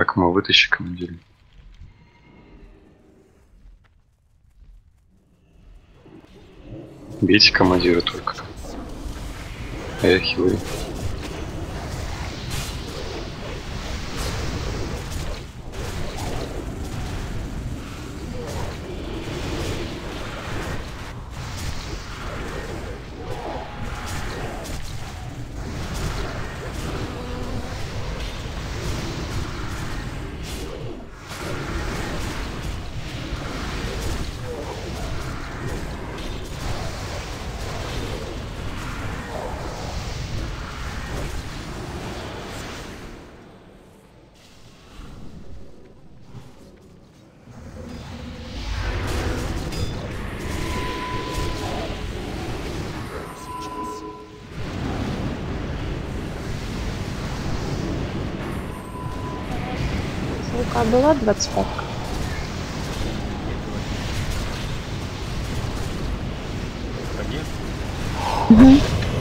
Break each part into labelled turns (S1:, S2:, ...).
S1: Как мы вытащи командира? Бейте командира только. А я хилый.
S2: Лука была 25? Угу.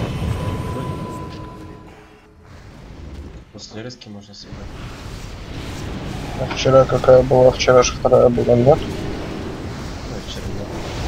S3: После резки можно собрать.
S4: А вчера какая была? Вчера же вторая была, нет?
S3: Ну, вчера нет.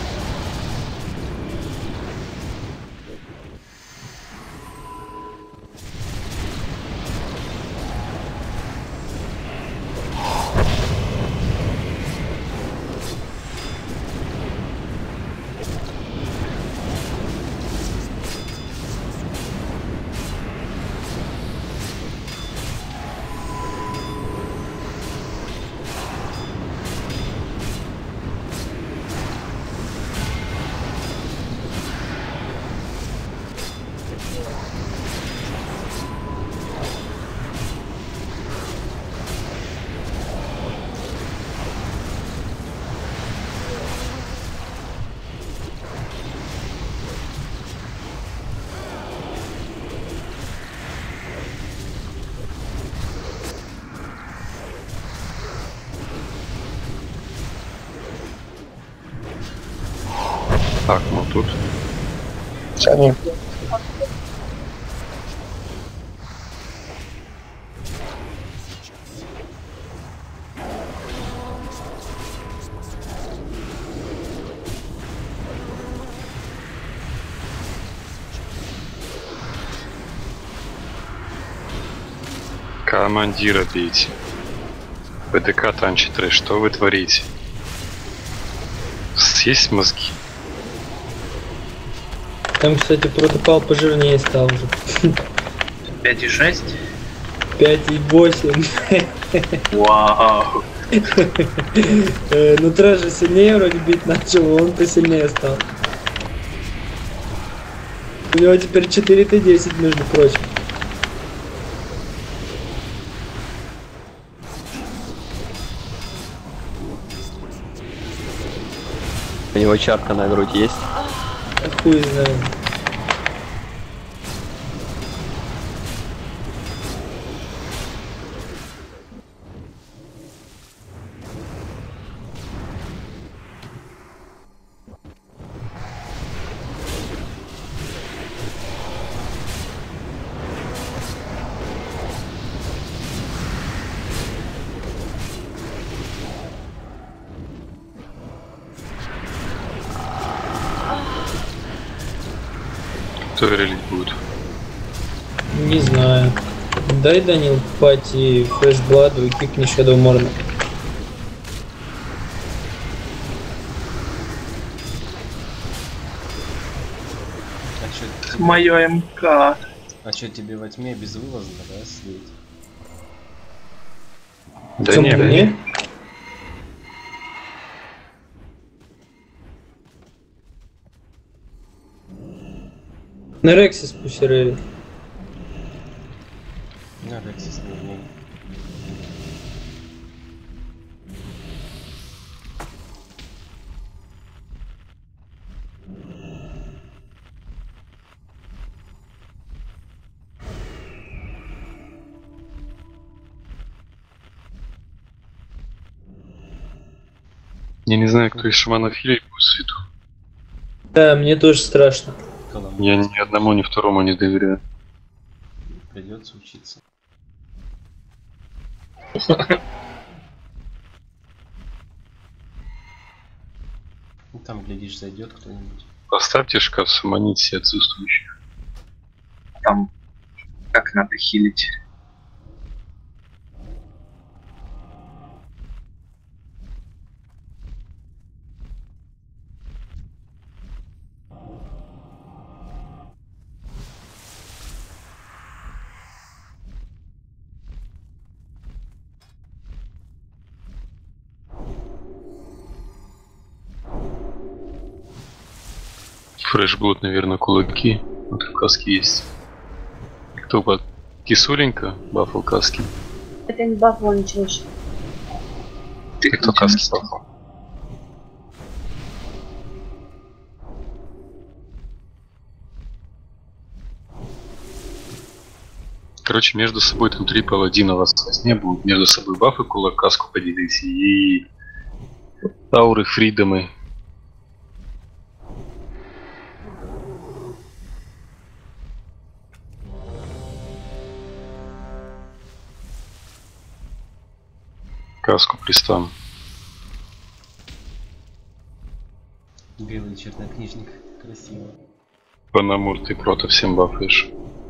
S1: Так, ну тут.
S4: Тяни.
S1: Командира бейте. ПДК танчитры, что вы творите? Есть мозги?
S5: Там, кстати, протопал пожирнее стал уже.
S6: 5,6?
S5: 5,8.
S6: Вау.
S5: Ну трэш же сильнее вроде бить начал, он посильнее стал. У него теперь 4Т10, между прочим.
S7: У него чарка на грудь есть?
S5: А хуй знает.
S1: Кто релить будет?
S5: Не знаю. Дай, Данил, пати флешбладу и кикни Shadow Morn.
S6: Мое МК.
S3: А чё, тебе во тьме безвылазно, да, сидеть?
S1: Да
S5: Чё,
S1: не,
S5: мне? На Рексе спусерели.
S3: На Рексис не.
S1: Я не знаю, кто из шаманов хилить будет свету.
S5: Да, мне тоже страшно.
S1: Я ни одному, ни второму не доверяю.
S3: Придется учиться. Ну, там, глядишь, зайдет кто-нибудь.
S1: Поставьте шкаф, суманить все отсутствующих.
S6: Там как надо хилить.
S1: Фрешблот, наверное, кулаки. Вот в каске есть. Кто под кисуленька? Бафл каски.
S2: Это не бафл, ничего еще.
S1: И кто каски бафл? Короче, между собой там 3 паладина вас не будут. Между собой бафы, кулак, каску поделите и тауры, фридомы. Каску пристам.
S3: Белый чернокнижник. Красиво.
S1: Панамур, ты против всем бафаешь.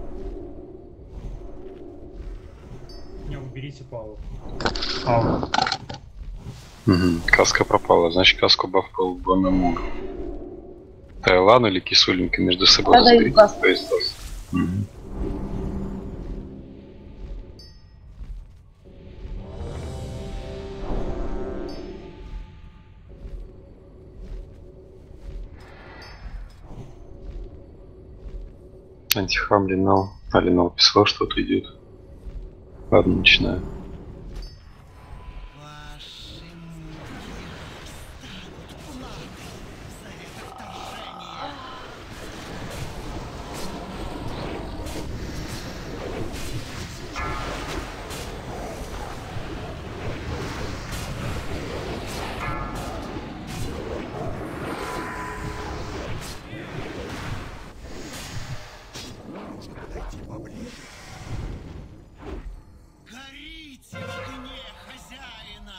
S8: Не, уберите Павла.
S1: Угу. Каска пропала, значит каску бафал Панамур. Тайлан или кисуленька между собой
S2: Да,
S1: разберите,
S2: каску.
S1: кто из вас. Мгм. Антихам Линал. А Линал писал, что-то идет. Ладно, начинаю.
S9: Горите в огне хозяина!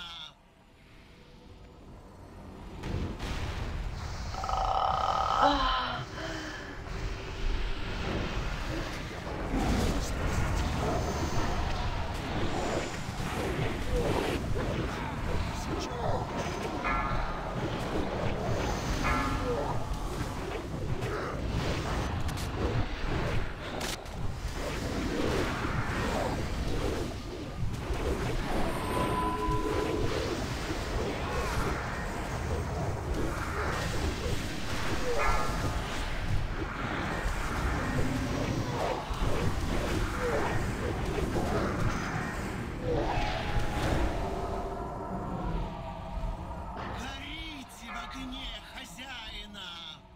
S9: Горите в огне хозяина!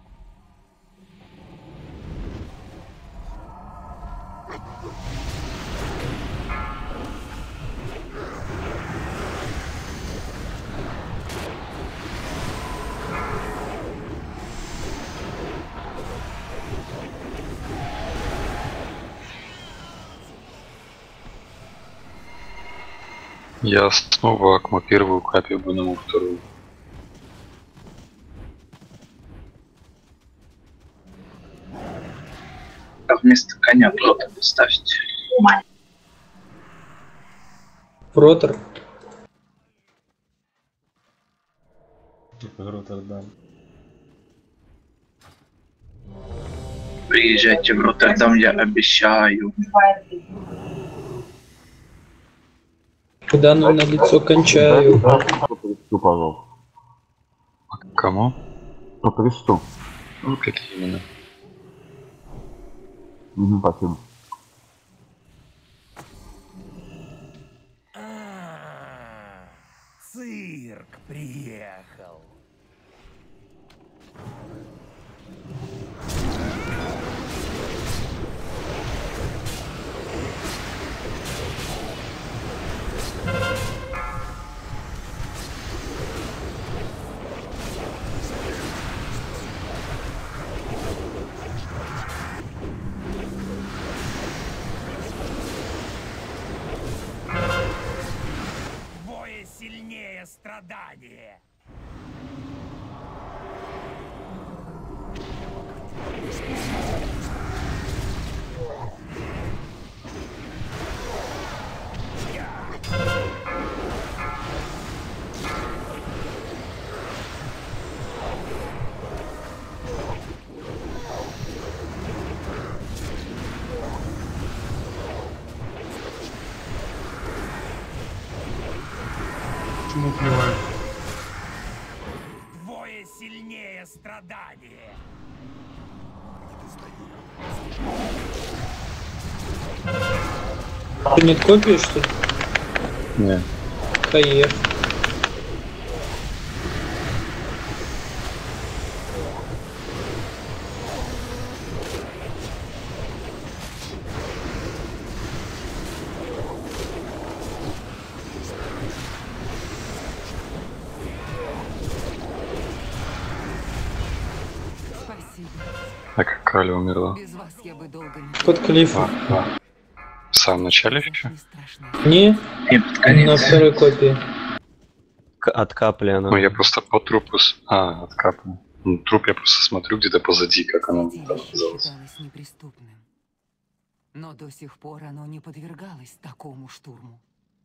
S1: Я снова Акма первую, капию Банаму вторую.
S6: А вместо коня плота поставьте.
S5: Протор.
S3: Роттердам.
S6: Приезжайте в Роттердам, я обещаю.
S5: Куда на лицо кончаю.
S10: По кресту, пожалуйста.
S1: Кому?
S10: По кресту.
S1: Ну, какие именно?
S10: Спасибо.
S9: Цирк приехал. страдание.
S8: Почему плеваю?
S9: Двое сильнее страдания.
S5: Ты нет копии, что ли?
S1: Не.
S5: Каеф.
S11: Спасибо.
S1: А как Краля умерла?
S11: Без вас я бы долго не...
S5: Под клифом.
S1: В самом начале еще?
S11: Не страшно.
S5: Не,
S6: И под
S5: на
S6: конец.
S5: второй копии.
S7: От капли она.
S1: Ну я просто по трупу... от капли. Ну, труп я просто смотрю где-то позади, как оно там
S11: Святилище
S1: оказалось.
S11: считалось неприступным. Но до сих пор оно не подвергалось такому штурму.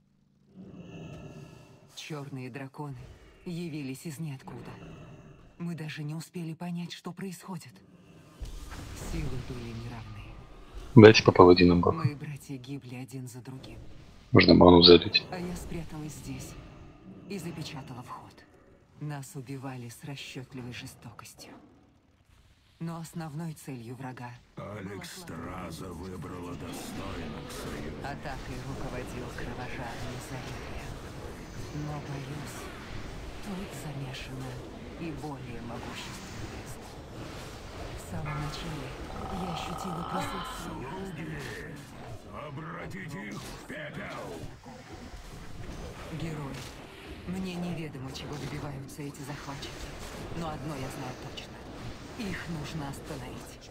S11: Черные драконы явились из ниоткуда. Мы даже не успели понять, что происходит. Силы были неравные.
S1: Дайте по паладинам баб.
S11: Мои братья гибли один за другим.
S1: Можно ману залить.
S11: А я спряталась здесь и запечатала вход. Нас убивали с расчетливой жестокостью. Но основной целью врага
S9: Алекс Страза выбрала достойных союзников.
S11: атакой руководил кровожадный Заирия. Но, боюсь, тут замешана и более могущественная сила. В самом начале я ощутила присутствие.
S9: Обратите их в пепел!
S11: Герой. Мне неведомо, чего добиваются эти захватчики. Но одно я знаю точно. Их нужно остановить.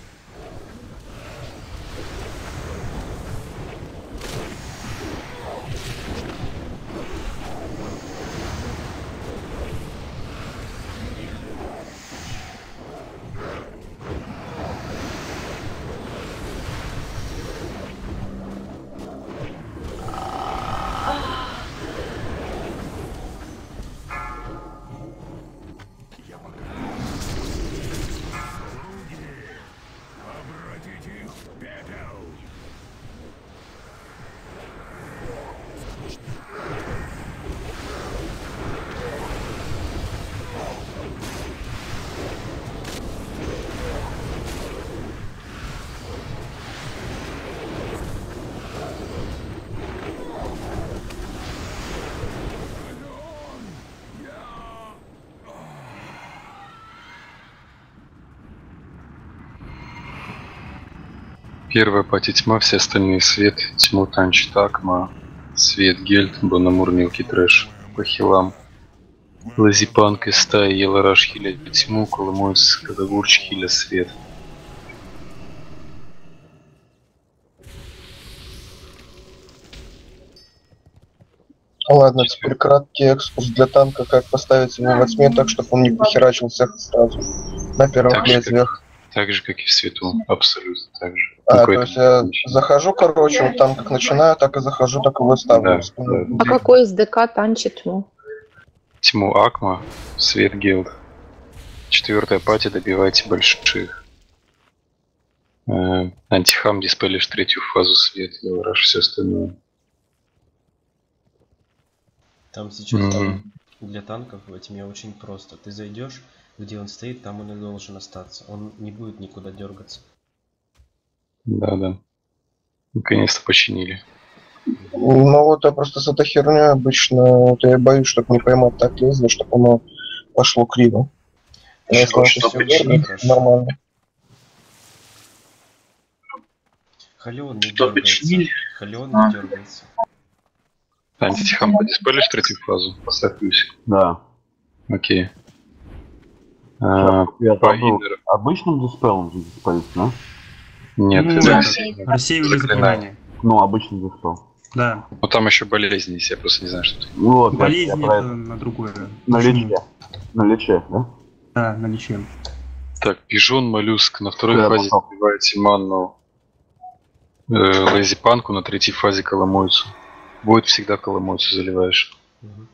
S9: Обратите их в пепел!
S1: Первая пати тьма, все остальные свет, тьму танчит Акма, свет Гельд, Бономур, мелкий трэш, по хилам. Лазипанк из стаи, Елараш хиля тьму, Колымойц, Кадагурч хиля свет.
S4: Ладно, теперь краткий экскурс для танка, как поставить его во тьме так, чтобы он не похерачил всех сразу на первых
S1: Так же,
S4: лезвиях.
S1: Так же, как и в свету, абсолютно так же.
S4: То
S1: Какой-то
S4: есть я
S1: отличий.
S4: захожу, короче, вот там как начинаю, так и захожу, так и выставлю.
S1: Да.
S2: А какой из ДК танчит тьму?
S1: Тьму Акма, свет Гилд. Четвертая пати, добивайте больших. Антихам диспелишь третью фазу свет, Елараш все остальное.
S3: Там сейчас там для танков во тьме очень просто. Ты зайдешь, где он стоит, там он и должен остаться. Он не будет никуда дергаться.
S1: Да. Наконец-то починили.
S4: Ну вот я просто с этой херней обычно, вот я боюсь, чтобы не поймать так лезвие, чтобы оно пошло криво. А если он
S6: Что
S4: все
S6: починить?
S4: верно, нормально.
S3: Халион не
S6: Что
S3: дергается.
S6: починили?
S3: Халион
S6: А.
S3: не дергается.
S1: Антихам, диспелишь третью фазу? Поставь плюсик.
S10: Да.
S1: Окей.
S10: Я
S1: По
S10: забыл.
S1: Иннеру.
S10: Обычным диспелом диспелить, да?
S1: Нет,
S8: Ну,
S1: это
S8: Рассеивали заклинание.
S10: Ну, обычный диспел.
S8: Да.
S1: Ну там еще болезни есть, я просто не знаю, что это.
S10: Вот, я
S8: Болезнь
S10: про
S8: это
S10: это.
S8: на другое.
S10: На
S8: Точнее,
S10: лече. На лече, да?
S8: Да, на лече.
S1: Так, пижон, моллюск. На второй
S10: Да,
S1: фазе
S10: потом.
S1: забиваете манну лазипанку, на третьей фазе коломойцу. Будет всегда коломойцу заливаешь.
S3: Мгм.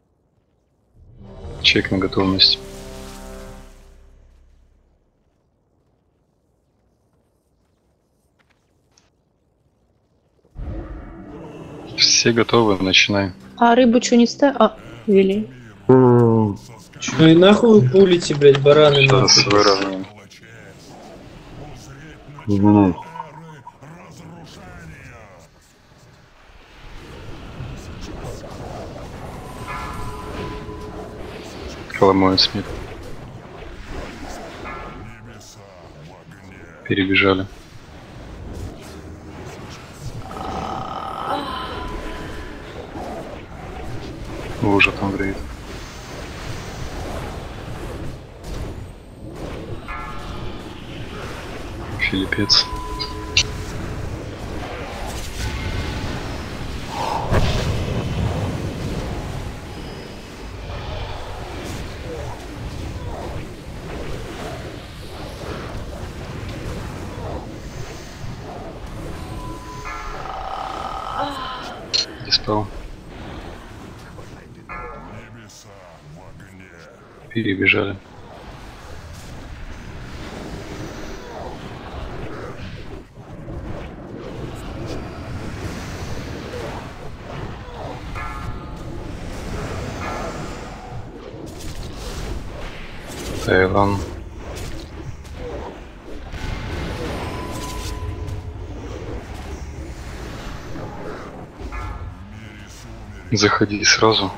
S1: Чек на готовность. Все готовы, начинаем.
S2: А рыбу что не ставь? А, вели.
S10: Э,
S5: Ну и нахуй вы пулите, блядь, бараны
S1: Сейчас
S5: нахуй.
S1: выровняем.
S10: Извиняюсь.
S1: Коломоец мид. Перебежали. Уже там греет. Филиппец. Диспел. Перебежали. Таиланд. Заходи сразу.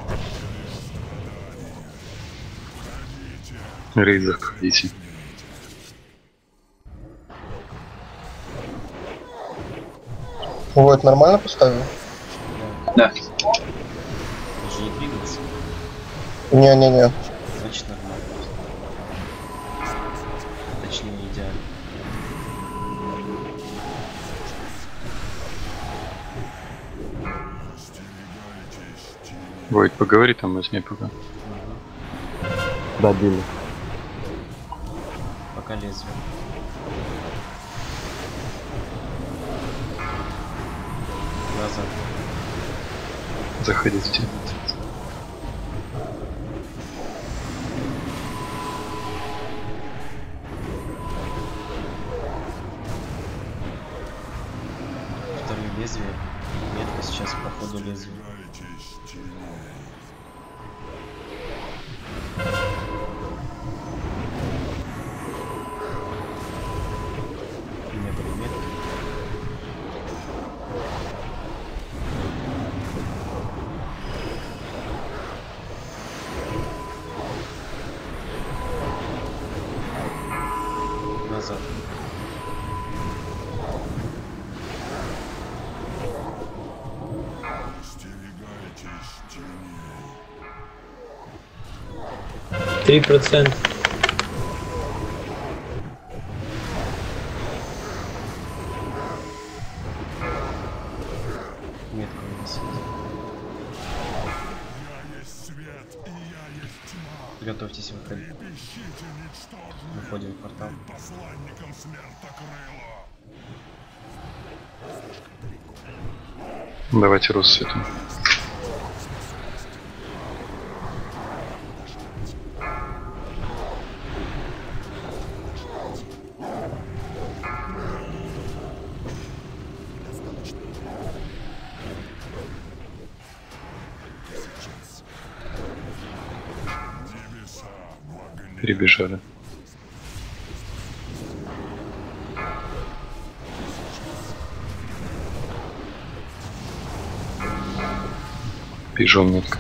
S1: Рейд заходите.
S4: Вот, нормально поставил?
S6: Да.
S3: Ты же не двигался,
S4: Не-не-не.
S3: значит нормально. Точнее, идеально.
S1: Войт, поговори там, возьми пока.
S10: Добили.
S3: Пока лезвие. Назад.
S1: Заходите.
S3: Второе лезвие. Метка сейчас по ходу лезвия. Не было метки. Назад.
S5: Три процента.
S3: Метка у нас есть. Готовьтесь выходить. Выходим в портал.
S1: Давайте рассветим. Перебежали. Пижон метка.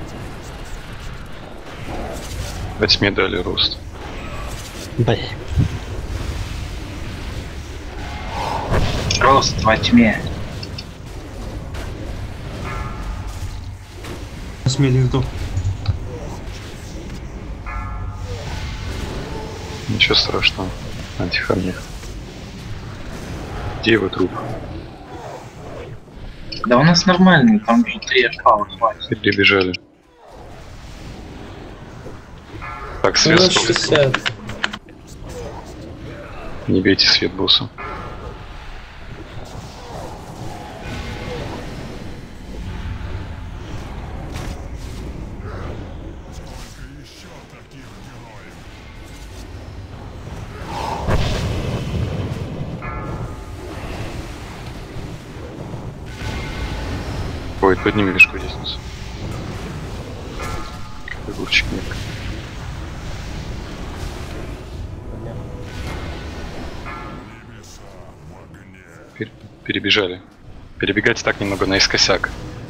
S1: 8 дали рост.
S7: Бля.
S6: Рост во тьме.
S8: Смелее сдох.
S1: Ничего страшного. Антихарник. Где его труп?
S6: Да у нас нормально, там же 3 ФА хватит.
S1: Перебежали. Так,
S5: У
S1: свет
S5: нас
S1: сколько?
S5: 60.
S1: Не бейте свет босса. Ой, подними мешку десницу. Огурчик нет. Перебежали. Перебегайте так немного наискосяк.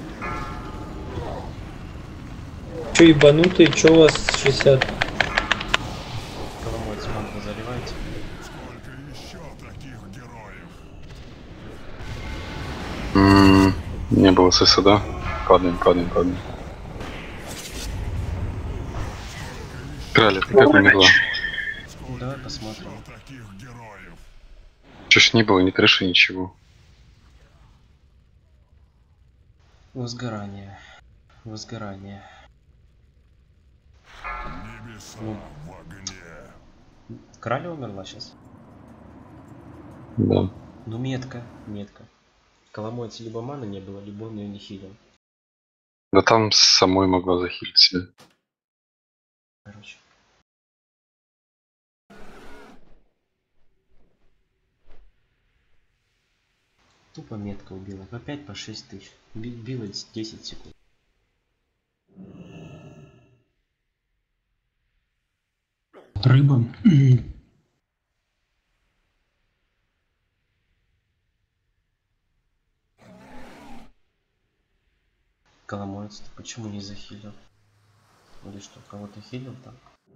S5: Че ебанутый, че у вас 60?
S3: Коломойцы манку заливайте.
S1: Не было СС, да? Падаем, падаем, падаем. Краля, ты как умерла?
S3: Давай посмотрим.
S1: Чё ж не было, не трэша, ничего.
S3: Возгорание. Возгорание. Ну, Краля умерла сейчас?
S1: Да.
S3: Ну метка, метка. Коломойцы либо маны не было, либо он ее не хилил.
S1: Да там самой могла захилить себя.
S3: Короче. Тупо метка убила. По 5, по 6 тысяч. Била 10 секунд.
S8: Рыба.
S3: Коломоец, ты почему не захилил? Или что, кого-то хилил там?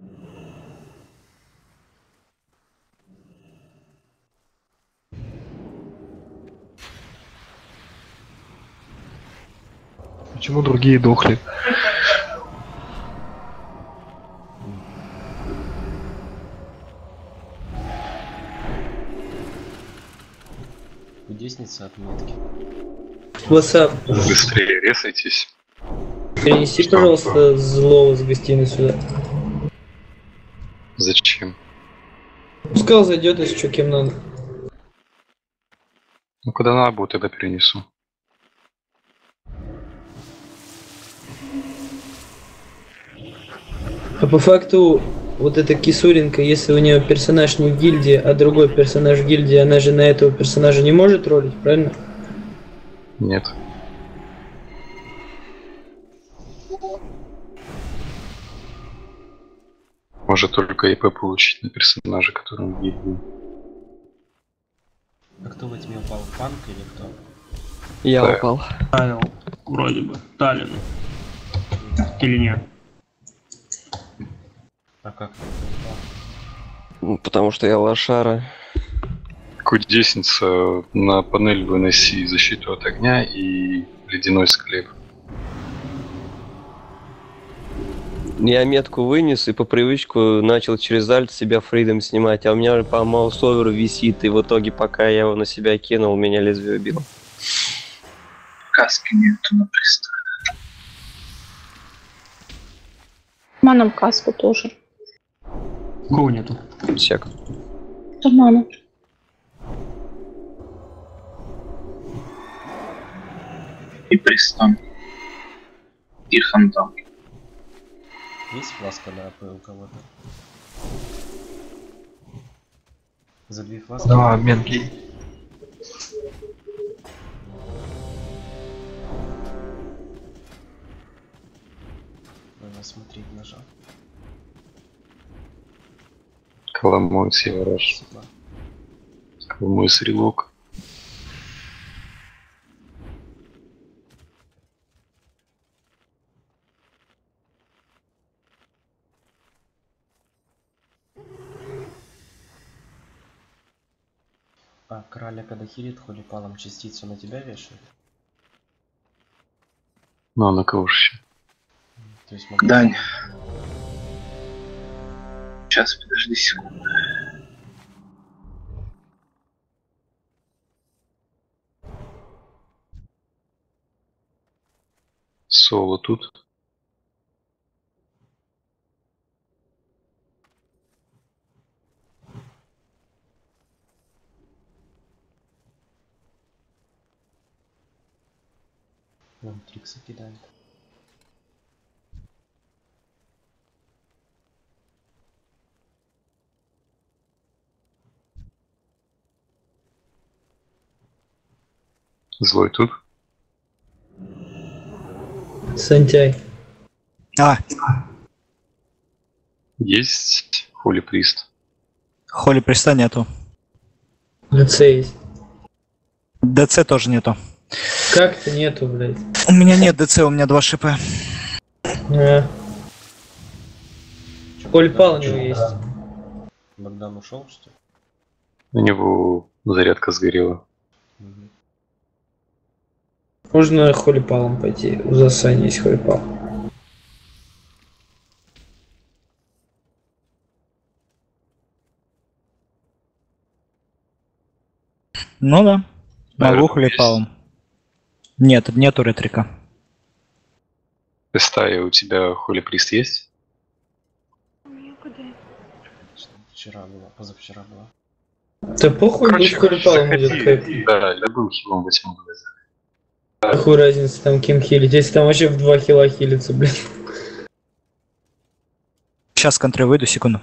S1: Почему другие дохли?
S3: Кудесница от метки.
S5: WhatsApp.
S1: Быстрее резайтесь.
S5: Перенеси,
S1: Что?
S5: пожалуйста, злого с гостиной сюда.
S1: Зачем?
S5: Пускай зайдет, если что, кем надо.
S1: Ну куда надо будет, тогда перенесу.
S5: А по факту, вот эта Кисуренко, если у нее персонаж не в гильдии, а другой персонаж в гильдии, она же на этого персонажа не может ролить, правильно?
S1: Нет. Может только ИП получить на персонажа, который он в гильдии.
S3: А кто в этим упал? Панк или кто?
S7: Я
S1: Да.
S7: упал.
S8: Павел, вроде бы. Таллин. Или нет?
S3: А как?
S7: Потому что я лошара.
S1: Кудесница на панель выноси защиту от огня и ледяной склеп.
S7: Я метку вынес и по привычку начал через альт себя фридом снимать, а у меня по маусоверу висит, и в итоге, пока я его на себя кинул, меня лезвие убило.
S6: Каски нету на приставе.
S2: Маном каску тоже.
S8: Кого нету?
S7: Сек.
S2: Мана.
S6: И пристан. И хантам.
S3: Есть фласка на АП у кого-то? За 2 фласки?
S12: Да, обменки.
S3: Надо смотреть нажал.
S1: Коломой Севераш. Коломой Срилок.
S3: А краля когда хилит, холипалом частицу на тебя вешает?
S1: Ну а на кого же еще?
S3: То есть
S6: Дань. Сейчас, подожди секунду.
S1: Соло тут.
S3: Нам Трикса кидает.
S1: Злой тут.
S5: Сантяй.
S12: А,
S1: Есть Холи Прист.
S12: Холи Приста нету.
S5: ДЦ есть.
S12: ДЦ тоже нету.
S5: Как-то нету, блядь.
S12: У меня нет ДЦ, у меня 2 шипа.
S5: Коль пал у него есть.
S3: Богдан ушел, что ли?
S1: У него зарядка сгорела.
S3: Мгм.
S5: Можно холипалом пойти. У Засани есть холипал.
S12: Ну да. Могу
S1: Наверное,
S12: Холипалом. Нет, нету ретрика.
S1: Стая, у тебя Холи Прист есть?
S3: Вчера была, позавчера была.
S5: Да похуй, будет холипалом будет как.
S1: Да, любым хилом возьму.
S5: Какую разницу там кем хилить? Если там вообще в 2 хила хилится, блин.
S12: Сейчас контры выйду, секунду.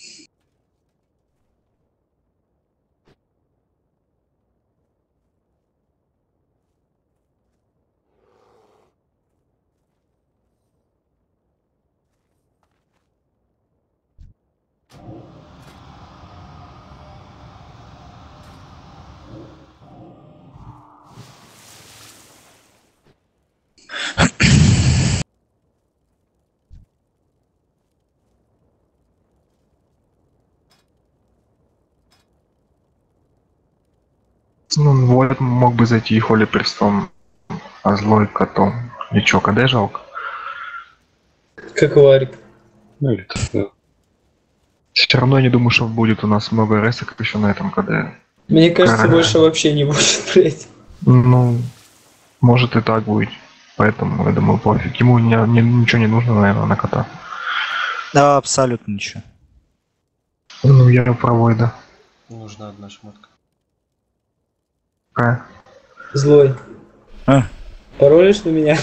S4: Ну, Вольт мог бы зайти и Холи Пристом, а злой котом. И чё, КД жалко?
S5: Как варик.
S1: Ну или так, да.
S4: Все равно я не думаю, что будет у нас много ресок еще на этом КД.
S5: Мне кажется,
S4: Короля.
S5: больше вообще не будет, блядь.
S4: Ну, может и так будет. Поэтому, я думаю, пофиг. Ему ничего не нужно, наверное, на кота.
S12: Да, абсолютно ничего.
S4: Ну, я про Войда.
S3: Нужна одна шмотка.
S4: Какая?
S5: Злой.
S12: А?
S5: Паролишь на меня?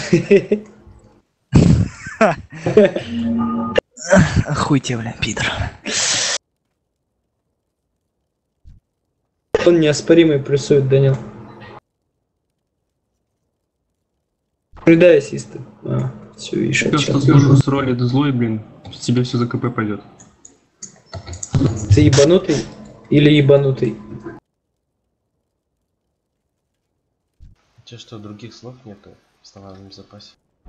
S12: Хуй тебе, бля, пидор.
S5: Он неоспоримый плюсует, Данил. Придай ассисты. А, все, еще
S8: Все, что служу с роли злой, блин, тебе все за КП пойдет.
S5: Ты ебанутый или ебанутый?
S3: У тебя что, других слов нету в словарном запасе?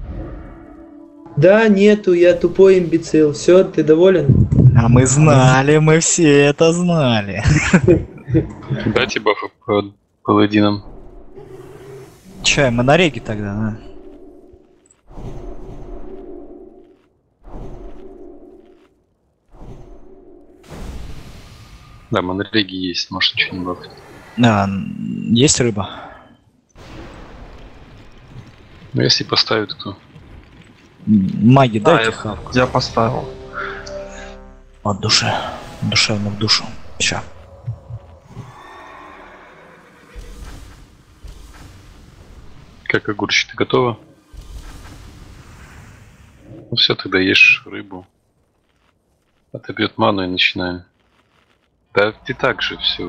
S5: Да, нету, я тупой имбецил. Все, ты доволен?
S12: А мы знали, мы все это знали.
S1: Дайте бафы по паладинам.
S12: Че, мы на реге тогда, да?
S1: Да, монреги есть, может ничего не бафать.
S12: А, есть рыба?
S1: Ну если поставят, то...
S12: Маги, дайте хавку.
S4: Я поставил.
S12: От души. Душевно в душу. Ща.
S1: Как огурчик, ты готова? Ну все, тогда ешь рыбу. Отобьет ману и начинаем. Да ты так же все.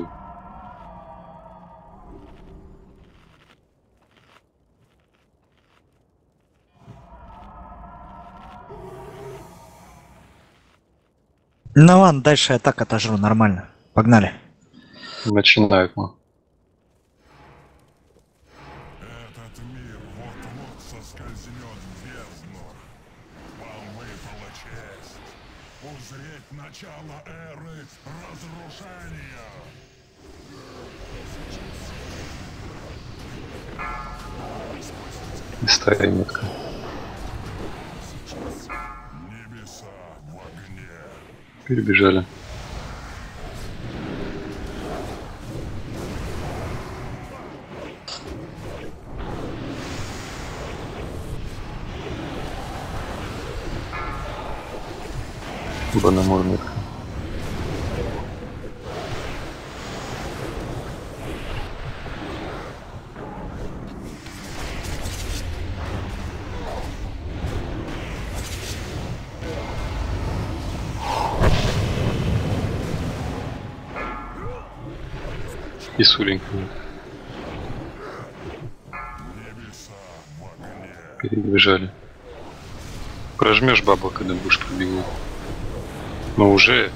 S12: Ну ладно, дальше я так отожру, нормально. Погнали.
S1: Начинают мы.
S9: Этот мир вот-вот соскользнет в бездну. Вам выпала честь узреть начало эры разрушения.
S1: Старая метка.
S9: Небеса в огне.
S1: Перебежали. Банамур метка. И Суленька. Перебежали. Прожмешь бабу, когда будешь пробегать. Но уже.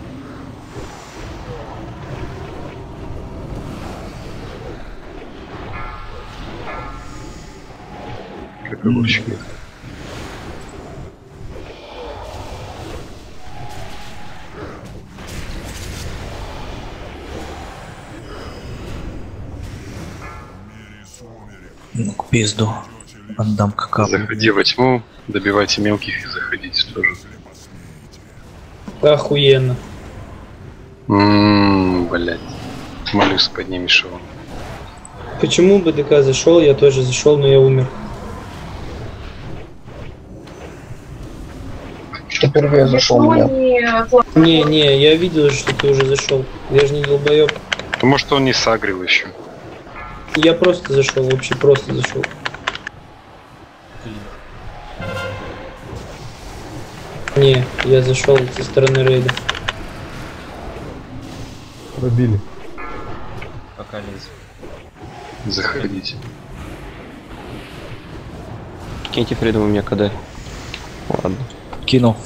S1: Как огурчик нет.
S12: Ну, к пизду. Отдам какапу.
S1: Заходи во тьму, добивайте мелких и заходите тоже.
S5: Охуенно.
S1: Блять. Молюсь, поднимешь его.
S5: Почему БДК зашел? Я тоже зашел, но я умер.
S4: Теперь я зашел, меня.
S5: Не, я видел, что ты уже зашел. Я же не долбоеб.
S1: Ну, может, он не сагрил еще.
S5: Я просто зашел, вообще просто зашел. Не, я зашел со стороны рейда.
S13: Пробили.
S3: Пока лезь.
S1: Заходите.
S7: Киньте Фридом у меня КД. Ладно.
S12: Кинул.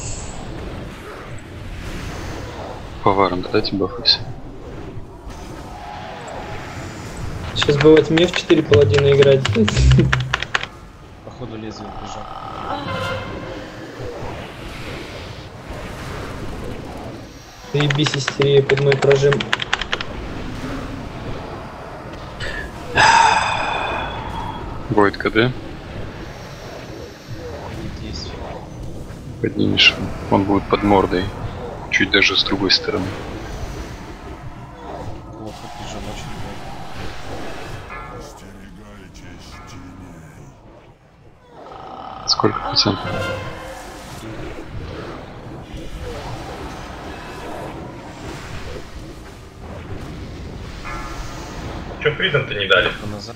S1: Поваром дайте бафайся.
S5: Сейчас бы во тьме в 4 паладина играть.
S3: Походу лезвие прижал.
S5: Заебись истерия под мой прожим.
S1: Будет КД.
S3: Есть.
S1: Поднимешь. Он будет под мордой. Чуть даже с другой стороны.
S3: Плохо прижал, очень плохо.
S1: Сколько процентов?
S14: Че Фридом-то не дали?
S3: Назад.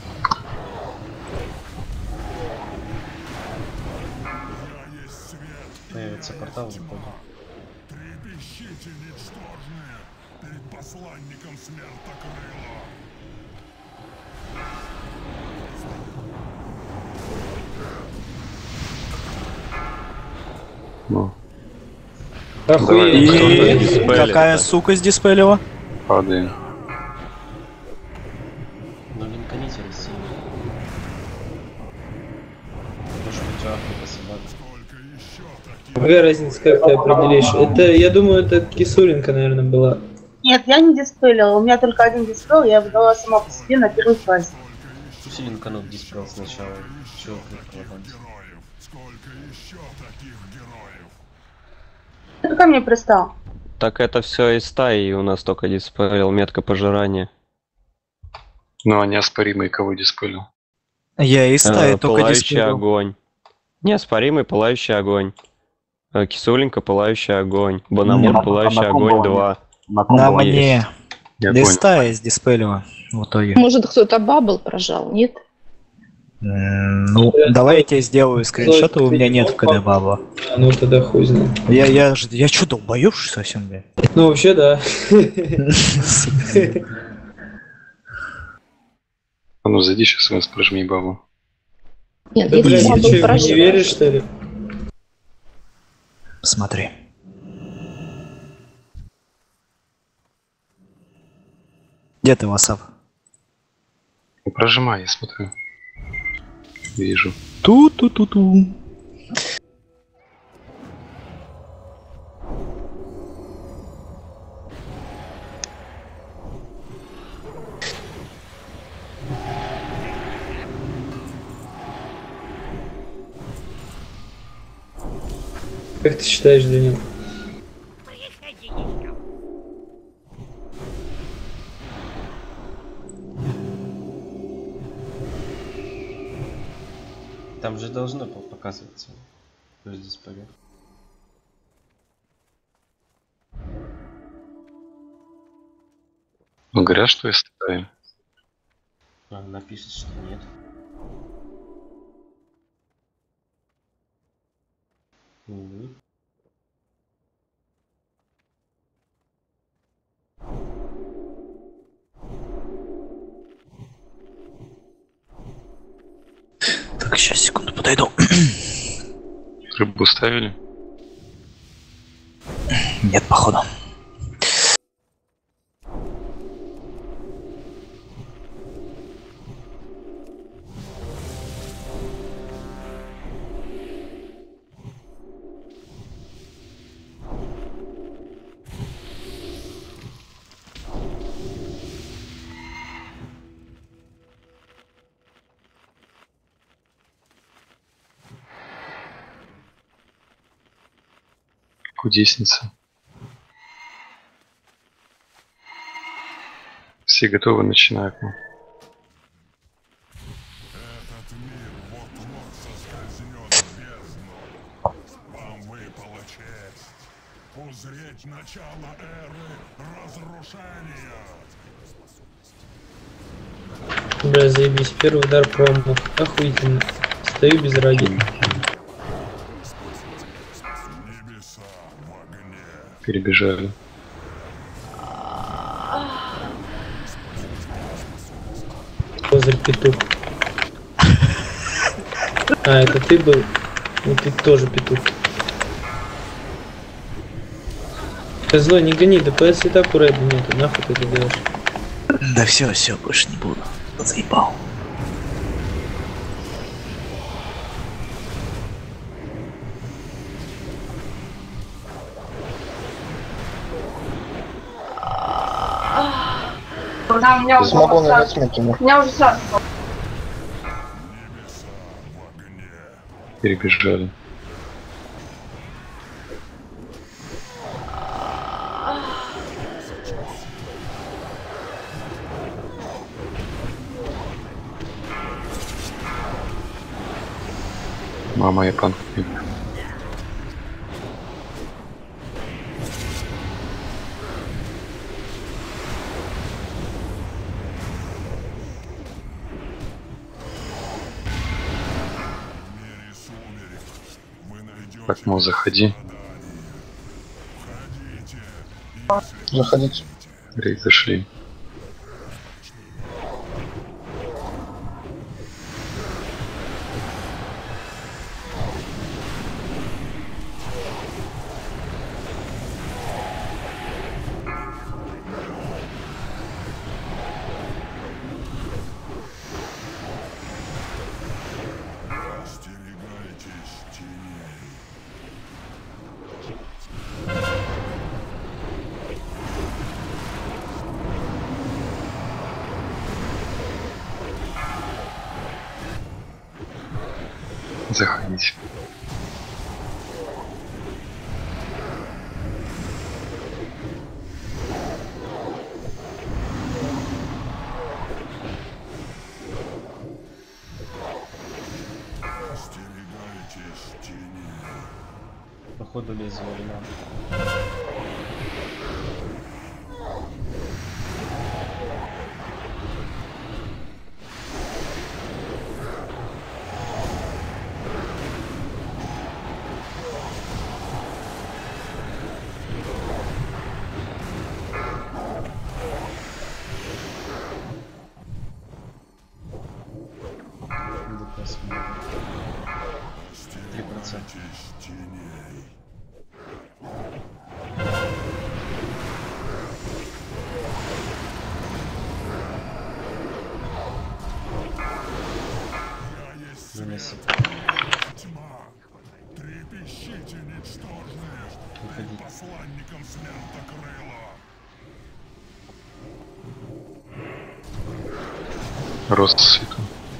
S3: Появится портал, выходит.
S9: Трепещите, ничтожные, перед посланником смертокрыла.
S1: Ну.
S5: Охуеть.
S12: И какая сука сдиспелила?
S1: Падаем.
S3: Но линконите России. Может быть, Африка собака.
S5: Какая разница, как ты определишь? Это, я думаю, это Кисуренко, наверное, была.
S2: Нет, я не диспелила. У меня только один диспел, я его дала сама по себе на первой фазе.
S3: Пусть линканут диспел сначала. Чего прикладывать?
S2: Ты ко мне пристал.
S7: Так это все из стаи, и у нас только диспелил метка пожирания.
S1: Ну, а неоспоримый кого диспелил?
S12: Я из стаи только
S7: Пылающий
S12: диспелил.
S7: огонь. Неоспоримый пылающий огонь. Кисуленька пылающий огонь. Банамур пылающий огонь 2.
S12: На мне.
S1: Я
S12: Из
S1: понял.
S12: стаи сдиспелила в итоге.
S2: Может, кто-то бабл прожал, нет?
S12: Ну, давай я тебе сделаю скриншоты, у меня нет в КД баба.
S5: Ну тогда хуй знает.
S12: Я что, долбоёб совсем, блядь?
S5: Ну вообще да.
S1: А ну зайди сейчас в нас, прожми бабу.
S2: Нет,
S5: Да,
S2: если
S5: блядь,
S2: бабл
S5: ты что, не
S2: прожал.
S5: веришь, что ли?
S12: Смотри. Где ты, Васап?
S1: Ну, прожимай, я смотрю. Вижу.
S12: Ту-ту-ту-ту.
S5: Как ты считаешь, Данил?
S3: Там же должно показываться. Кто здесь побег.
S1: Ну, говорят, что я страдаю.
S3: Напишет, что нет. Увы.
S12: Так, сейчас, секунду, подойду.
S1: Рыбу ставили?
S12: Нет, походу.
S1: Кудесница. Все готовы, начинают. Ну.
S9: Этот мир вот-вот соскользнет в бездну. Вам выпала честь узреть начало эры разрушения.
S5: Бля, заебись, первый удар промах. Охуительно. Стою без раги.
S9: Небеса в огне.
S1: Перебежали.
S5: Козырь петух. А, это ты был? Ну ты тоже петух. Козло, не гони, ДПС и так у Рэда нету, нахуй ты это делаешь?
S12: Да все, больше не буду. Заебал.
S2: Когда у меня уже
S4: Смогу на
S2: сразу-
S4: Весмикине.
S2: У меня уже сразу.
S1: Перебежали. Мама, я панк. Так, мол, заходи.
S4: Заходите.
S1: Рейд зашли. Заходите.
S3: Походу лезвие вина. ДПС 3%. Занеси.
S9: Тьма. Трепещите, ничтожные.
S3: Выходи.
S9: Посланником смертокрыла.
S1: Рост свету.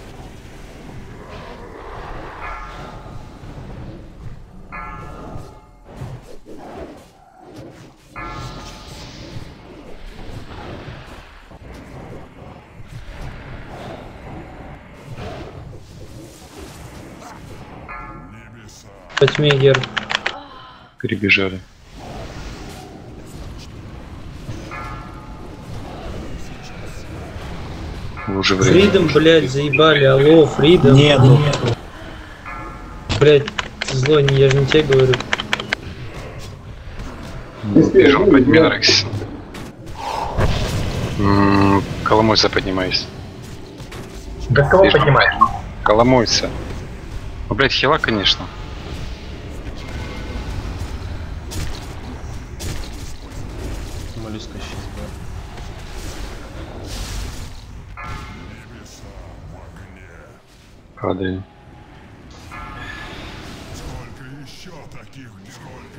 S5: По тьме герб.
S1: Перебежали. Лужи времени.
S5: Фридом, блядь, заебали, алло, Фридом.
S12: Нету.
S5: Блядь, зло, я же не тебе говорю.
S1: Бежим под Мирекс. Коломойца поднимайся.
S14: Да кого поднимаешь?
S1: Коломойца. Ну, блядь, хила, конечно.
S3: Моллюска сейчас, да.
S1: Падаем.
S9: Сколько еще таких, сколько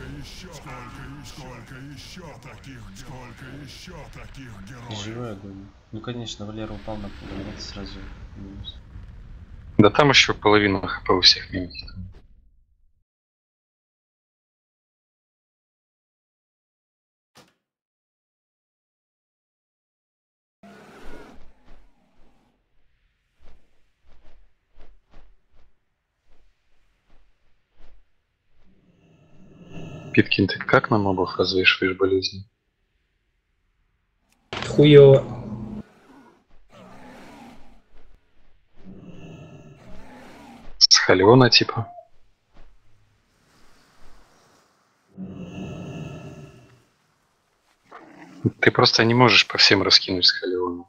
S9: еще таких героев.
S3: Живой огонь. Ну конечно, Валера упал на пол, это сразу минус.
S1: Да там еще половина хп у всех минус. Питкин, ты как на мобов развешиваешь болезни?
S5: Хуёво.
S1: С Халиона типа? Ты просто не можешь по всем раскинуть с Халиона.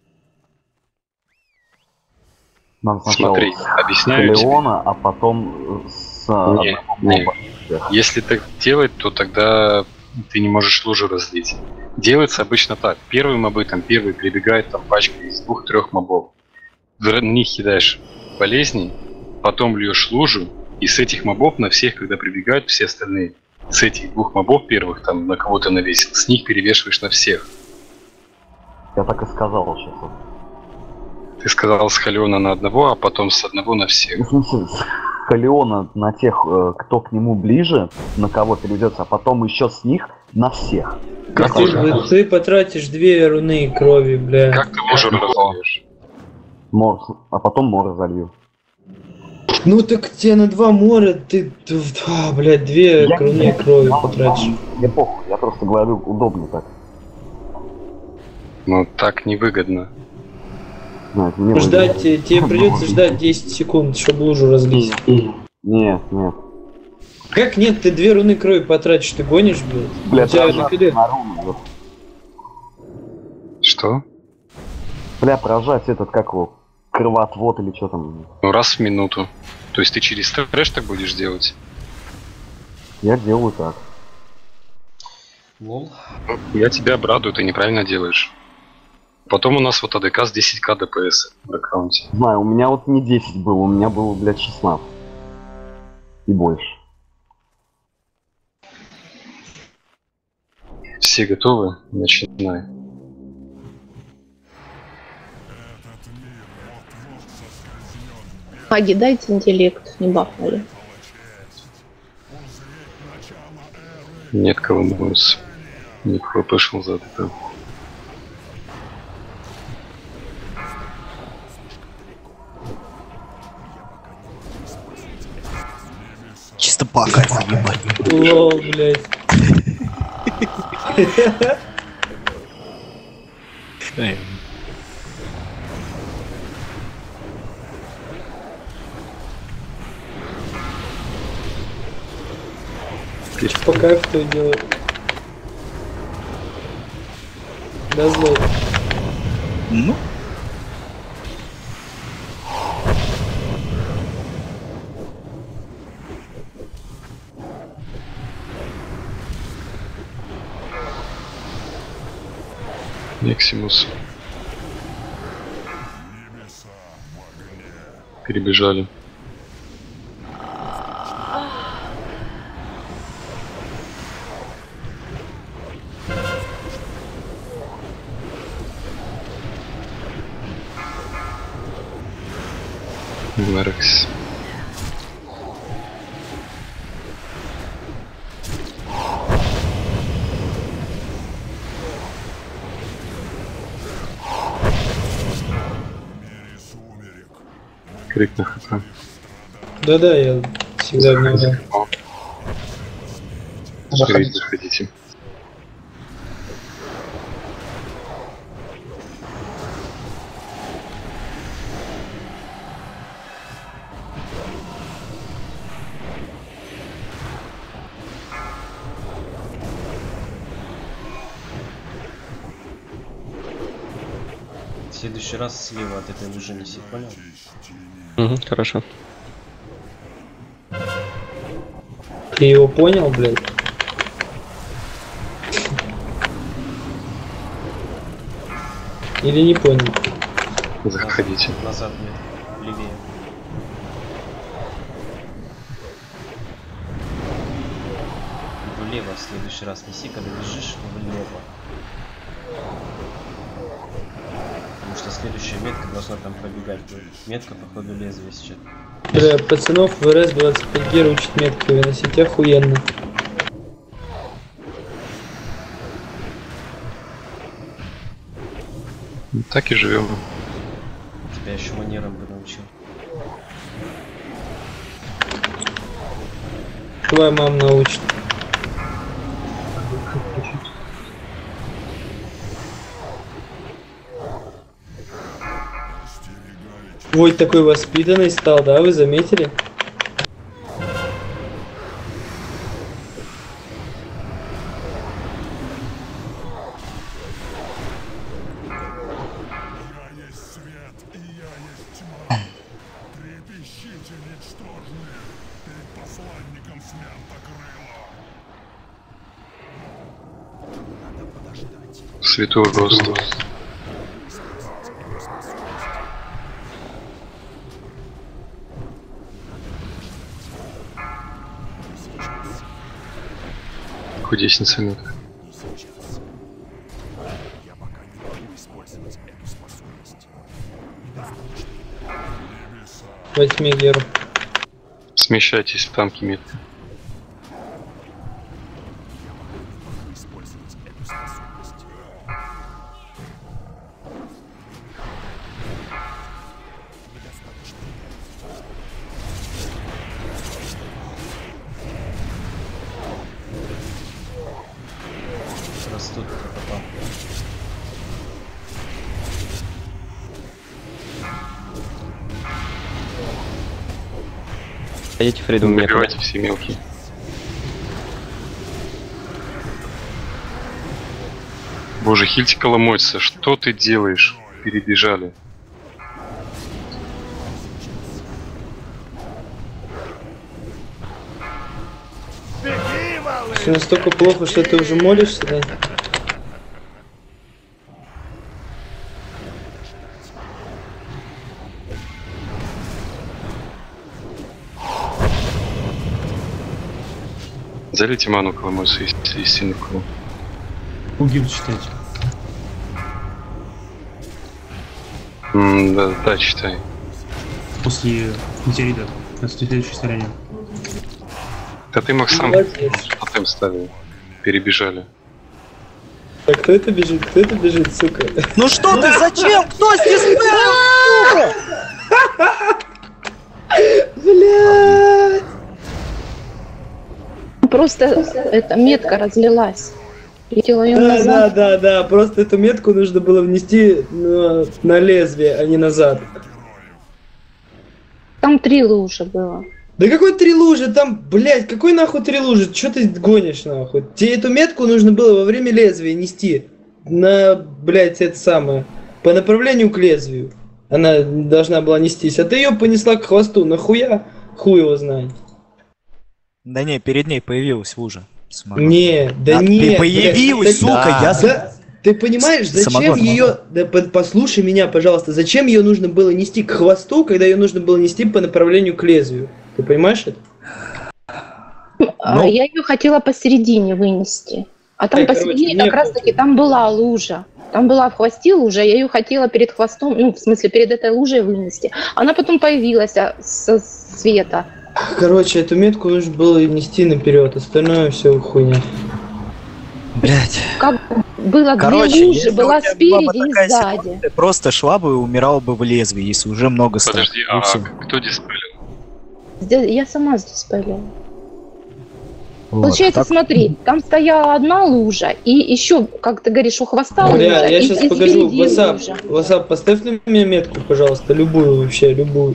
S10: Нам сначала
S1: Смотри,
S10: с
S1: объясняю тебе.
S10: Халиона, а потом с...
S1: Не. Если так делать, то тогда ты не можешь лужу разлить. Делается обычно так. Первые мобы, там первый прибегает там пачка из 2-3 мобов. В них кидаешь болезни, потом льешь лужу, и с этих мобов на всех, когда прибегают все остальные, с этих 2 мобов первых, там на кого-то навесил, с них перевешиваешь на всех.
S10: Я так и сказал сейчас.
S1: Ты сказал с Халиона на одного, а потом с одного на всех.
S10: В смысле, с Халиона на тех, кто к нему ближе, на кого перейдется, а потом еще с них на всех.
S1: Как
S5: Ты потратишь 2 руны крови, бля.
S1: Как ты лужу разольешь?
S10: А потом мор залью.
S5: Ну так тебе на 2 моря ты, блядь, 2 руны крови потратишь.
S10: Я похуй, я просто говорю, удобно так.
S1: Ну так невыгодно.
S10: Нет, не
S5: Ждать, тебе придется ждать 10 секунд, чтобы лужу разлить.
S10: Нет.
S5: Как нет, ты 2 руны крови потратишь, ты гонишь, блядь?
S10: Бля,
S5: У тебя
S10: прожать
S5: нафига?
S10: на руну, вот.
S1: Что?
S10: Бля, прожать этот, как его, кровоотвод или что там.
S1: Ну раз в минуту. То есть ты через трэш так будешь делать?
S10: Я делаю так.
S3: Лол.
S1: Я тебя обрадую, ты неправильно делаешь. Потом у нас вот АДК с 10к ДПС в аккаунте.
S10: Знаю, у меня вот не 10 было, у меня было, блядь, 16. И больше.
S1: Все готовы? Начинай.
S13: Маги, дайте интеллект, не бахнули.
S1: Нет кого мусь. Никого пошел за АДК.
S12: Чисто по кайфу, ебать.
S5: Лол, блядь. По кайфу кто делает? Да злой.
S12: Ну.
S1: Максимус. Перебежали. Мэрекс. Крик на хп.
S5: Да-да, я всегда внимаю.
S1: Заходите.
S3: следующий раз слева от этой лужи неси, понял?
S7: Угу, хорошо.
S5: Ты его понял, блядь? Или не понял?
S1: Заходите.
S3: Назад нет, левее. Влево в следующий раз неси, когда бежишь, влево. Потому что следующая метка должна там пробегать будет. Метка по ходу лезвия сейчас.
S5: Бля, пацанов в РС 25 гер учит метки выносить охуенно.
S1: Так и живем.
S3: Тебя еще манерам бы научил.
S5: Твоя мама научит. Ой, такой воспитанный стал, да? Вы заметили?
S9: Трепещите, ничтожные, перед посланником Смертокрыла. Надо подождать.
S1: Святой рост. Кудесница нет.
S9: Я пока не могу использовать эту способность.
S5: Возьми геру.
S1: Смещайтесь в танки мид.
S9: Использовать эту способность.
S3: Растут попал.
S7: Ходите, Фридом, мне
S1: Добивайте все мелкие. Боже, хильтика ломойся, что ты делаешь? Перебежали.
S5: Все настолько плохо, что ты уже молишься, да?
S1: Залейте ману коломойся из сильных круг.
S8: Угиб читать.
S1: Да, читай.
S8: После метеорита. На следующей стороне.
S1: Да ты мог сам тотем ставил. Перебежали.
S5: А кто это бежит? Кто это бежит, сука?
S12: Ну что ты, зачем? Кто здесь был, сука?
S5: Блядь!
S13: Просто эта метка разлилась. Летела ее назад.
S5: Да, просто эту метку нужно было внести на лезвие, а не назад.
S13: Там 3 лужи было.
S5: Да какой 3 лужи? Там, блядь, какой нахуй 3 лужи? Чё ты гонишь нахуй? Тебе эту метку нужно было во время лезвия нести. На, блядь, это самое. По направлению к лезвию. Она должна была нестись. А ты ее понесла к хвосту. Нахуя? Хуй его знает.
S12: Да не, перед ней появилась лужа.
S5: Не, да не.
S12: Появилась, сука,
S5: да. Ты понимаешь, зачем ее... Да, послушай меня, пожалуйста. Зачем ее нужно было нести к хвосту, когда ее нужно было нести по направлению к лезвию? Ты понимаешь это?
S13: Я ее хотела посередине вынести. А там посередине как раз таки там была лужа. Там была в хвосте лужа, я ее хотела перед хвостом, ну, в смысле, перед этой лужей вынести. Она потом появилась со света.
S5: Короче, эту метку нужно было нести наперед, остальное все хуйня.
S12: Блять.
S13: Как было две лужи, была спереди и сзади.
S12: Ты просто шла бы и умирала бы в лезвии, если уже много стало.
S1: Подожди, а кто диспелил?
S13: Я сама диспелила.
S12: Вот,
S13: получается, смотри, там стояла одна лужа, и еще, как ты говоришь, у хвоста лужа,
S5: я
S13: и
S5: сейчас покажу.
S13: лужа.
S5: WhatsApp, поставь на меня метку, пожалуйста, любую вообще, любую.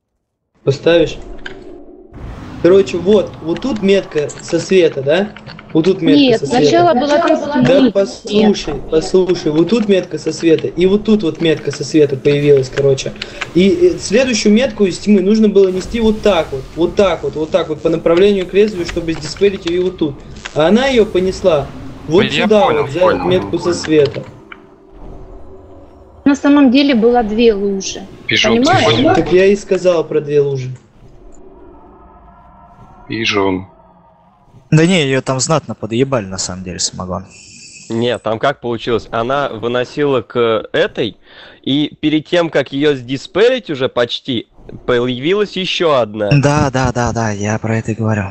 S5: Поставишь? Короче, вот тут метка со света, да? Вот тут метка
S13: Нет,
S5: со света.
S13: сначала была там
S5: Да
S13: нет.
S5: послушай, вот тут метка со света, и вот тут вот метка со света появилась, короче. И следующую метку из тьмы нужно было нести вот так вот по направлению к лезвию, чтобы диспелить ее вот тут. А она ее понесла вот
S1: Я
S5: сюда,
S1: понял,
S5: вот за
S1: понял.
S5: метку со света.
S13: На самом деле было 2 лужи.
S1: Пижон, ты
S13: Понимаешь?
S1: понял?
S5: Так я и сказал про 2 лужи.
S1: Пижон.
S12: Да не, ее там знатно подъебали на самом деле самогон.
S7: Нет, там как получилось? Она выносила к этой, и перед тем, как ее сдиспелить уже почти, появилась еще одна.
S12: Да, я про это и говорю.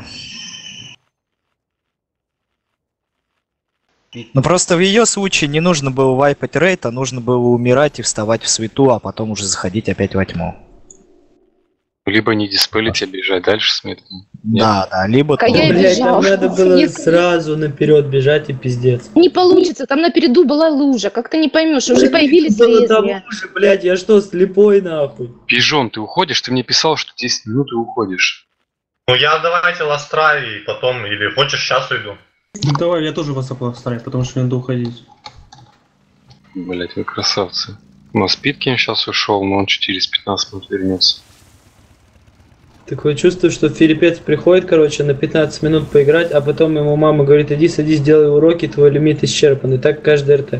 S12: Ну просто в ее случае не нужно было вайпать рейд, а нужно было умирать и вставать в свету, а потом уже заходить опять во тьму.
S1: Либо не диспелить, а бежать дальше с метками.
S12: Да, либо...
S13: А я и
S5: Блять,
S13: бежала.
S5: там надо было
S13: Если-
S5: сразу наперед бежать и пиздец.
S13: Не получится, там напереду была лужа, как ты не поймешь, уже появились
S5: Было там
S13: лезвия.
S5: лужи, блять, я что, слепой нахуй?
S1: Пижон, ты уходишь? Ты мне писал, что 10 минут и уходишь.
S14: Ну я давайте ластра и потом, или хочешь сейчас уйду.
S8: Ну, давай, я тоже вас оплавстаю, потому что мне надо уходить.
S1: Блять, вы красавцы. У нас Питкин сейчас ушел, но он через 15 минут вернется.
S5: Такое чувство, что филиппец приходит, короче, на 15 минут поиграть, а потом ему мама говорит, иди садись, делай уроки, твой лимит исчерпан. И так каждый РТ.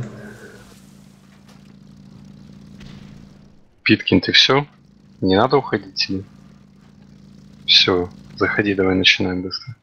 S1: Питкин, ты все? Не надо уходить тебе? Все, заходи, давай начинаем быстро.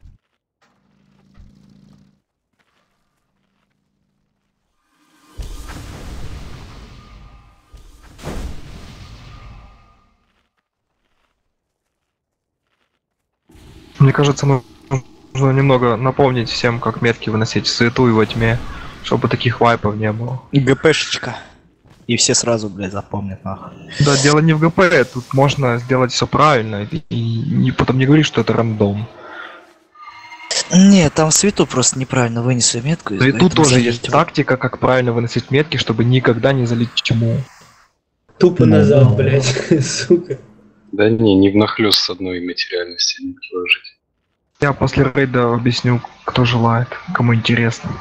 S15: Мне кажется, нужно немного напомнить всем, как метки выносить в свету и во тьме, чтобы таких вайпов не было.
S12: ГПшечка. И все сразу, блядь, запомнят, нахуй.
S15: Да, дело не в ГП, тут можно сделать все правильно и потом не говорить, что это рандом.
S12: Не, там в свету просто неправильно вынесли метку.
S15: Да и тут тоже
S12: залить
S15: есть
S12: его.
S15: тактика, как правильно выносить метки, чтобы никогда не залить тьму.
S5: Тупо назад, блять, сука.
S1: Да не внахлёст с одной материальности не положить.
S15: Я после рейда объясню, кто желает, кому интересно.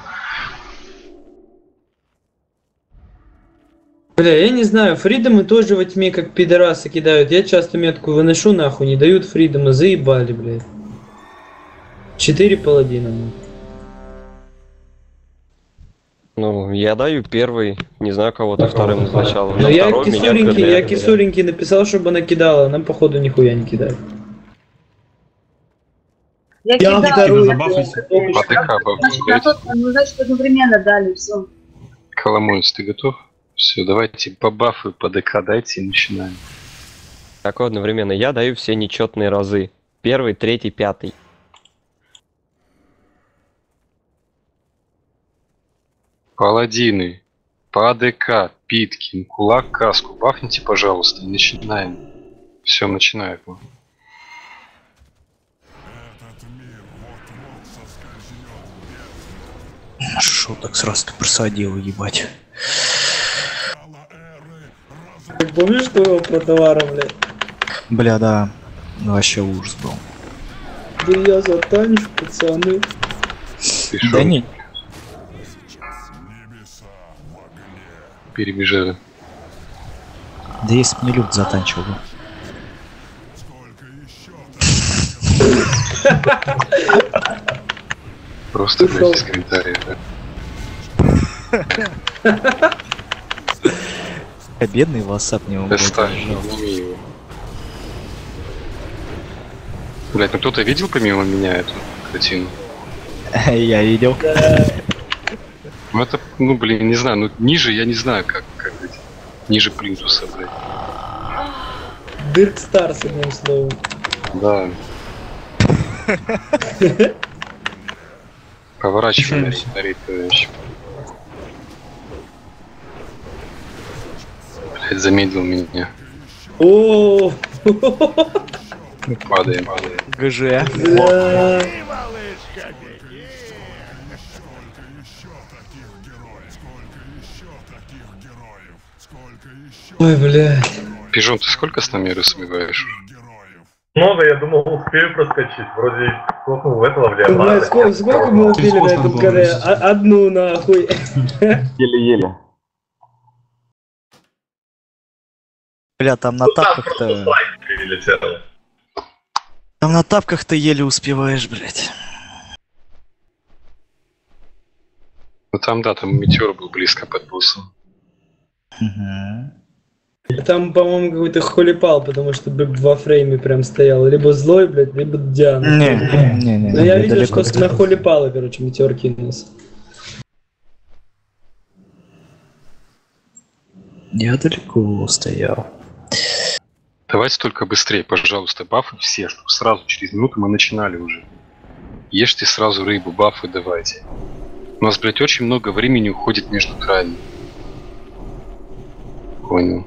S5: Бля, я не знаю, фридомы тоже во тьме как пидорасы кидают. Я часто метку выношу нахуй, не дают фридома, заебали, блядь. 4 паладина.
S7: Ну, я даю первый, не знаю, кого-то вторым сначала.
S5: Ну я кисуленький написал, чтобы она кидала, она походу нихуя не кидает.
S2: Я
S5: Я
S2: кидала.
S5: вторую,
S2: Ну, значит, одновременно дали, все.
S1: Коломойц, ты готов? Все, давайте по бафу, по ДК дайте и начинаем.
S7: Какое одновременно? Я даю все нечетные разы. 1, 3, 5.
S1: Паладины, по АДК, Питкин, Кулак, Каску, бафните, пожалуйста, и начинаем. Все, начинаем.
S12: Шо так сразу ты просадил, ебать.
S5: Помнишь, что его про товара, блядь?
S12: Бля, да. Ну, вообще ужас был.
S5: Да я затанчу, пацаны.
S12: Да не.
S1: Перебежали.
S12: Да если б не люд затанчивал бы.
S1: Просто, блядь, из комментариев, да?
S12: А бедный WhatsApp не умеет.
S1: Обними его. Блять, ну кто-то видел помимо меня эту картину?
S12: Я видел.
S1: Ну это, ну блин, не знаю, ну ниже я не знаю, как быть. Ниже плинтуса, блядь.
S5: Дырк Старс, одним словом.
S1: Да. Поворачивай, смотри, товарищ. Блять, замедлил меня.
S5: О,
S1: Падаем.
S12: ГЖ.
S5: бля. Ой, бля.
S1: Пижон, ты сколько с нами рисовываешь?
S14: Много, я думал, успею проскочить. Вроде сколько этого в
S5: Блядь, сколько мы убили на этом КД? Одну нахуй.
S10: Еле-еле.
S12: Бля, там на тапках-то... Там на тапках-то еле успеваешь, блядь.
S1: Ну там, да, там метеор был близко под боссом.
S5: Там, по-моему, какой-то холипал, потому что во фрейме прям стоял. Либо злой, блядь, либо Диана.
S12: Не.
S5: Но я видел, что на холипала, короче, метеор кинулся.
S12: Я далеко стоял.
S1: Давайте только быстрее, пожалуйста, бафы все, чтобы сразу через минуту мы начинали уже. Ешьте сразу рыбу, бафы давайте. У нас, блядь, очень много времени уходит между краями. Понял.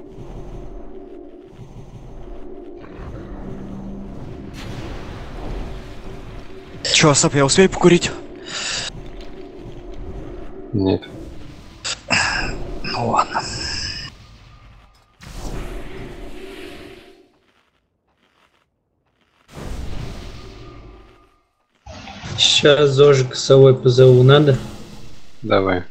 S12: Чё, Асап, я успею покурить?
S1: Нет.
S12: Ну ладно.
S5: Сейчас Зожик с собой позову, надо?
S1: Давай.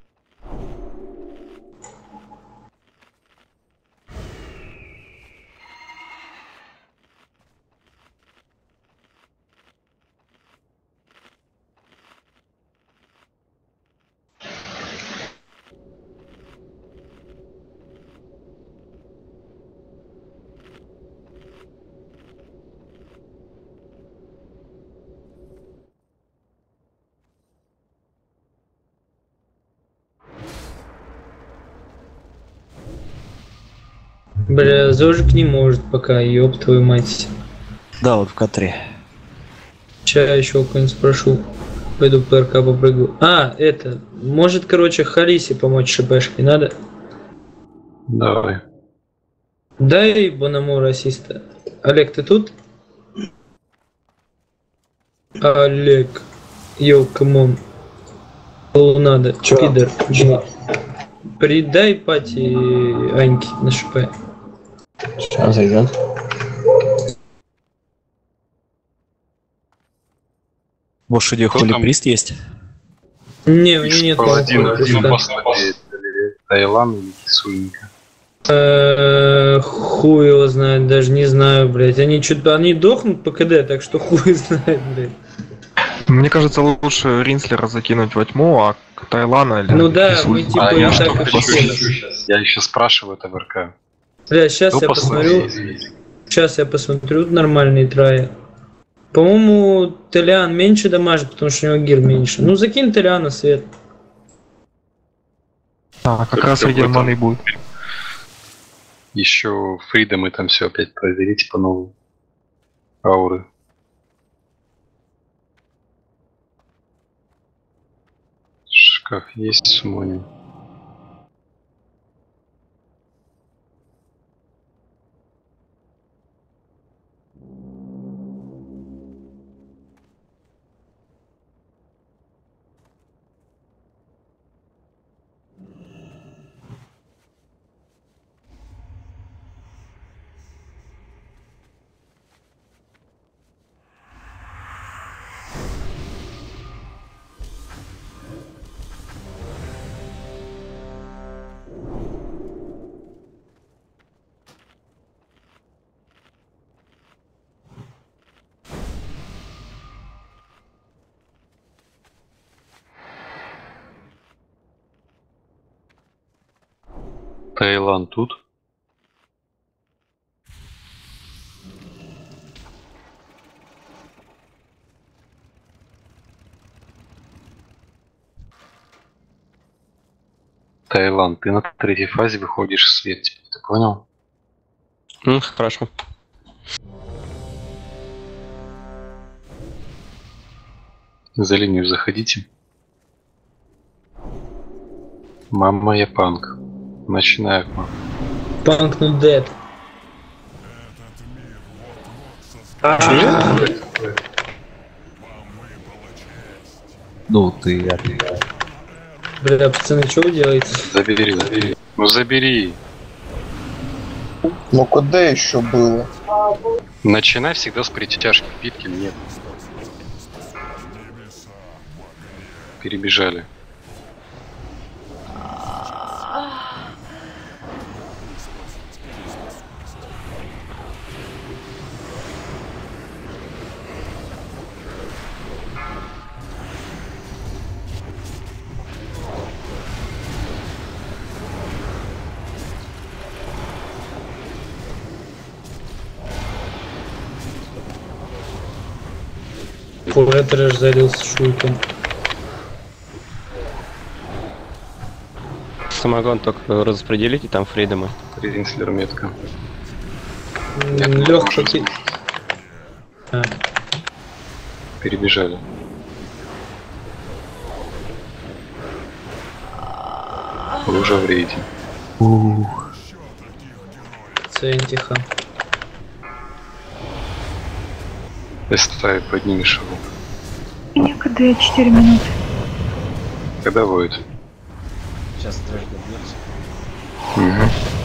S5: Бля, Зожик не может пока, ёб твою мать.
S12: Да, вот в К3.
S5: Сейчас еще кого-нибудь спрошу. Пойду ПРК попрыгаю. А, это, может, короче, Халисе помочь шипешкой, надо?
S1: Давай.
S5: Дай Бонамора ассиста. Олег, ты тут? Олег. Йоу, камон. Надо. Пидор. Придай пати Аньки на ШП.
S3: Сейчас зайдем.
S12: В лошади холиприст есть?
S5: Не, у него нет.
S1: Один послабее. Таиланд или Кисуинка.
S5: Хуй его знает, даже не знаю, блять. Они дохнут по КД, так что хуй знает, блять.
S15: Мне кажется, лучше Ринслера закинуть во тьму, а Тайлана или...
S5: Ну да, мы типа
S1: я
S5: и так и хотели.
S1: Я еще спрашиваю это в РК.
S5: Бля, сейчас я посмотрю. Сейчас я посмотрю нормальные траи. По-моему, Телиан меньше дамажит, потому что у него гир меньше. Ну закинь Телиана свет.
S15: А, как раз среди маны будет.
S1: Еще Фридом и там все опять проверить по новой. Ауры. Шкаф есть, сумоним. Таиланд тут. Таиланд, ты на третьей фазе выходишь в свет, ты понял?
S7: Хорошо.
S1: За линию заходите. Мама, я панк. Начинаю.
S5: Панк not dead.
S12: Ну ты.
S5: Бля, пацаны, что вы делаете?
S1: Забери. Ну забери.
S4: Ну куда еще было?
S1: Начинай всегда с притяжки, битки нет. Перебежали.
S5: Ой, трэш залился шуйком.
S7: Самогон только распределите там фридомы.
S1: Ринслер метка.
S5: Легкий.
S1: Перебежали. Лужа в рейде.
S5: Центиха.
S1: Эстай, поднимешь его.
S16: Некогда 4 минуты.
S1: Когда будет?
S3: Сейчас трэш добьется.
S1: Угу.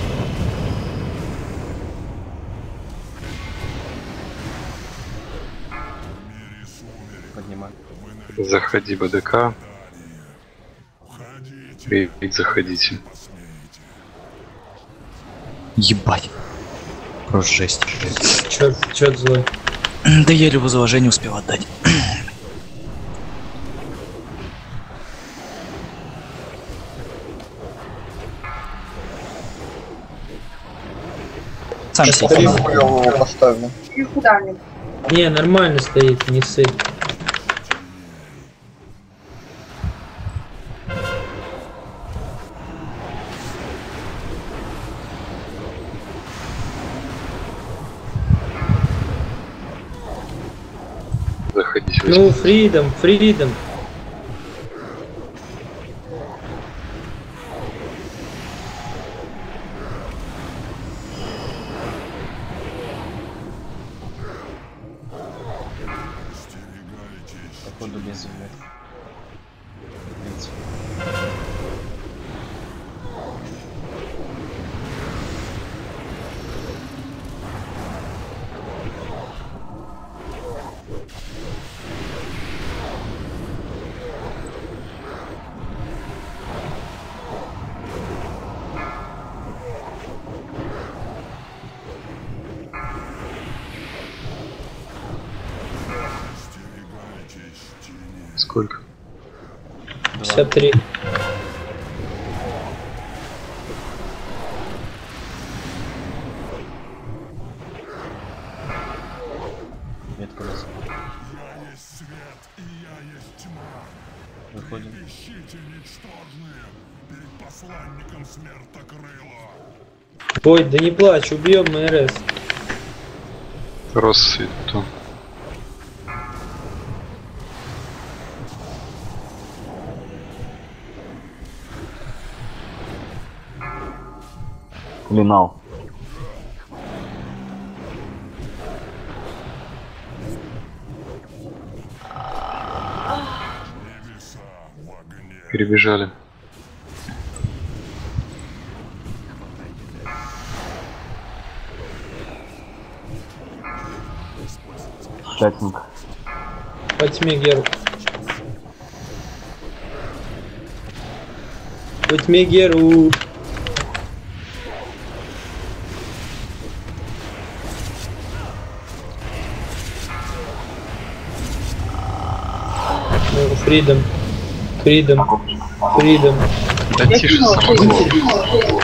S3: Поднимай.
S1: Заходи БДК. Рейд заходите.
S12: Ебать. Просто жесть.
S5: Чё злой?
S12: Да еле возложение успел отдать. Сам
S4: Три хуёвого поставил.
S5: Не, нормально стоит, не ссы.
S1: Заходите.
S5: Ну, фридом.
S3: Походу без земли.
S1: Сколько?
S5: 53.
S3: Метка нас. Выходим.
S5: Ой, да не плачь, убьем МРС.
S1: Россвету.
S10: Клинал.
S1: Перебежали.
S10: Чатинг.
S5: По тьме Геру. По тьме Геру. Фридом.
S1: Да тише, самогон.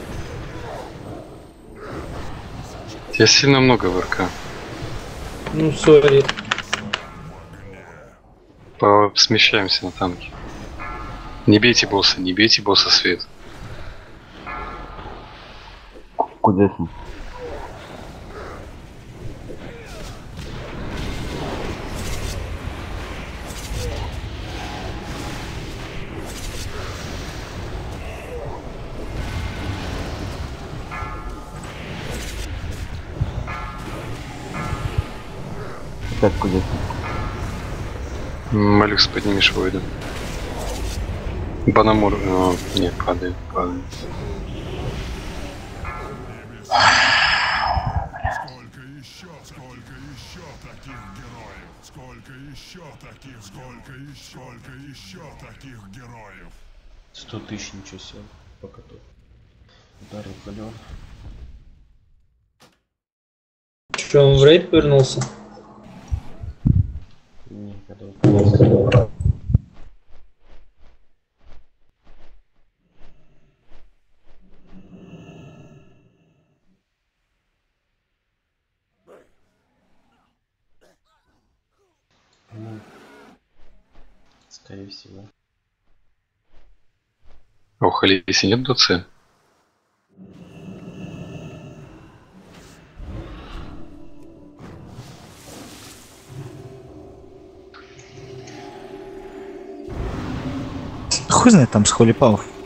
S1: Тебя сильно много в РК.
S5: Ну, сори.
S1: Смещаемся на танки. Не бейте босса, свет.
S10: Кудесник. Опять кудесник.
S1: Малюкс, поднимешь войду. Банамур... нет, падает.
S9: Сколько еще таких героев?
S3: 100 тысяч, ничего себе. Пока тут. Ударил Галеон.
S5: Что, он в рейд повернулся?
S3: Не, когда ну, скорее всего.
S1: А у Халиси нет ДЦ?
S12: Хуй знает там с Холипав.